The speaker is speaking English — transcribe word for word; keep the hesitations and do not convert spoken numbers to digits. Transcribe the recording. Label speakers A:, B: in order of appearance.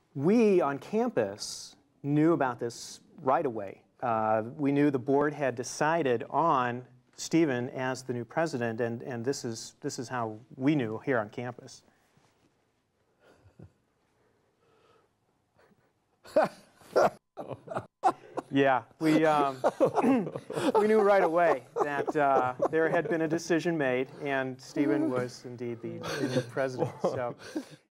A: We on campus knew about this right away. Uh, we knew the board had decided on Stephen as the new president, and, and this is, this is how we knew here on campus. Yeah, we, um, we knew right away that uh, there had been a decision made, and Stephen was indeed the, the new president. So.